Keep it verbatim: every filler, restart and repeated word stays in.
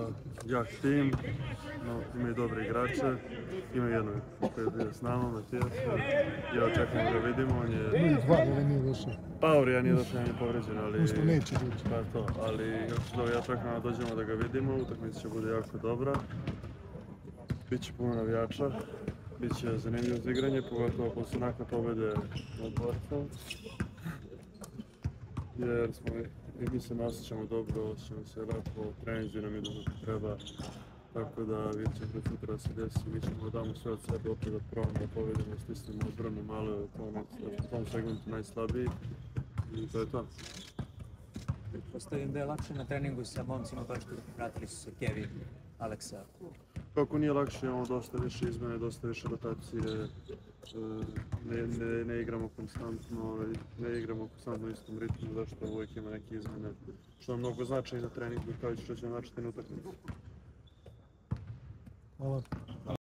jak tim, no, imaju dobre igrače, imaju jednog koji je bio s nama, Matijas, ja očekujem da ga vidimo, on je... Imaju dva, ovaj nije došao. Paurija nije došao, on je povređen, ali... Usto neće doći. Pa to, ali ja očekujem da dođemo da ga vidimo, utakmica će bude jako dobra. Biće puno navijača, biće zanimljivo za igranje, pogotovo posle nakon pobede nad Borcom. Jer smo, i mi se ne osjećamo dobro, osjećamo se lepo, treninzi nam idu kako treba. Tako da vidjet ćemo da sutra se desi, mi ćemo da damo sve od sebe opet da probamo da povedemo, stisnemo odbranu, malo je u tom segmentu najslabiji i to je to. Pretpostavljam da je lakše na treningu sa momcima kao što vratili su se Kevin, Aleksa. Kako nije lakše, imamo dosta više izmene, dosta više rotacije, ne, ne, ne igramo konstantno, ne igramo konstantno u istom ritmu, zašto uvijek ima neke izmene, što nam mnogo znači i na treningu, kao i što će nam značiti na utakmicu. Hvala.